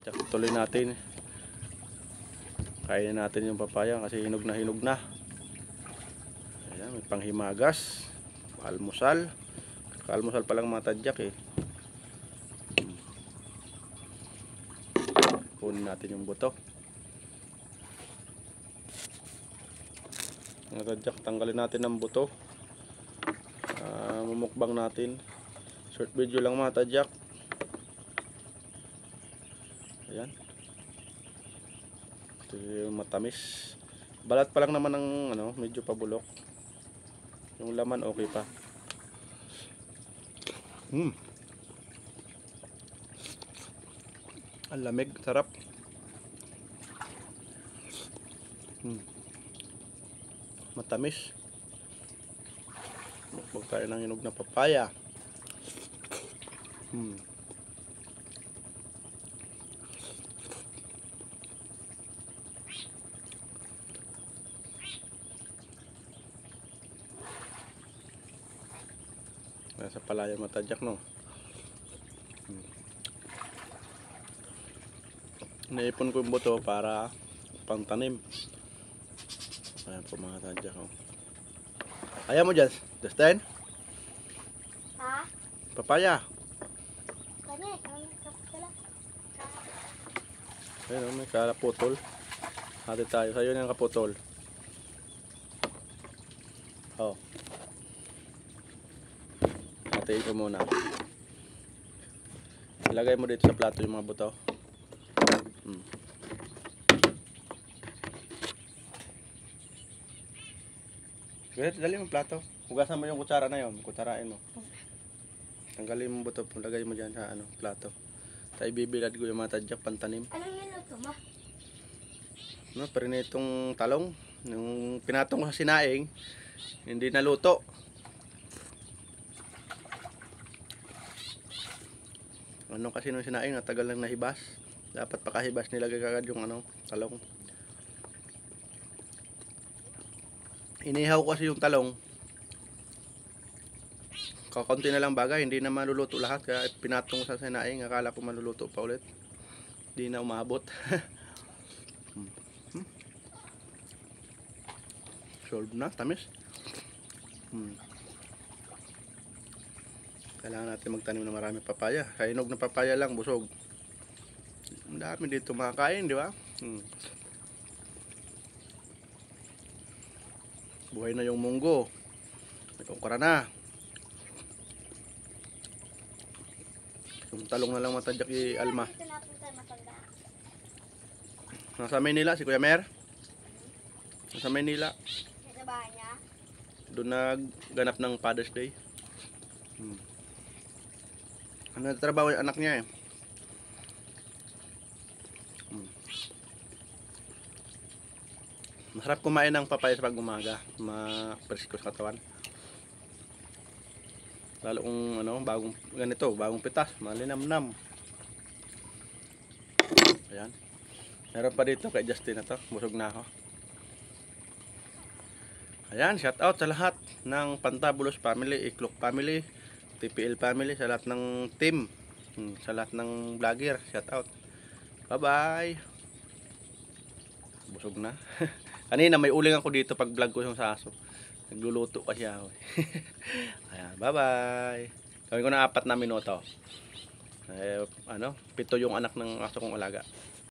Tuloy natin. Kainin natin yung papaya kasi hinog na hinog na. Ayan, may panghimagas, almusal. Kalmusal pa lang mga tadyak eh. Kunin natin yung buto. Mga tadyak, tanggalin natin ang buto. Mumukbang natin. Short video lang mga tadyak. Ayan. Ito yung matamis. Balat pa lang naman ng medyo pabulok. Yung laman okay pa. Ang lamig, sarap. Matamis. Mukbang tayo ng hinog na papaya. Nasa palaya matadyak, no? Naipon ko yung buto para pangtanim. Ayan po mga tadyak, oh. Ayaw mo dyan, Justin? Ha? Papaya. Kanya, kami kapala. Ayun, oh, may kalaputol. Hati tayo. Sa'yo na yung kaputol. Oh. Hatiin ko muna. Ilagay mo dito sa plato yung mga buto. Sige, dali mo plato. Hugasan mo yung kutsara na yun. Kutsarain mo. Tanggalin mo buto. Lagay mo dyan sa plato. Tayo bibilad ko yung mga tadyak pantanim. Anong niluto mo? Parinitong talong. Yung pinatong ko sa sinaing, hindi naluto. Kasi nung sinaing, natagal lang nahibas. Dapat pakahibas nilagay kagad yung talong. Inihaw kasi yung talong. Kakunti na lang bagay, hindi na maluluto lahat. Kaya pinatong ko sa sinaing, akala ko maluluto pa ulit. Hindi na umabot. Solve na, tamis. Kailangan natin magtanim ng marami papaya. Kainog na papaya lang, busog. Ang dami dito makakain, di ba? Buhay na yung munggo. May okra na. Yung talong na lang matadyak i-alma. Nasa Maynila si Kuya Mer. Nasa Maynila. Sa bahay niya? Doon nagganap ng Father's Day. Nagtatrabaho yung anak niya eh. Masarap kumain ng papaya sa pag-umaga. Ma-presko sa katawan. Lalo kung bagong ganito, bagong pitas, malinamnam. Ayan. Meron pa dito kay Justin na to. Busog na ako. Ayan, shout out sa lahat ng Pantabulos family, Iklok family, TPL family, sa lahat ng team, sa lahat ng vlogger, shout out. Bye-bye. Busog na. Kanina may uling ako dito pag vlog ko yung sa aso. Nagluluto kasi ako. Ayan, bye-bye. Gawin ko na 4 na minuto. 7 yung anak ng aso kong alaga.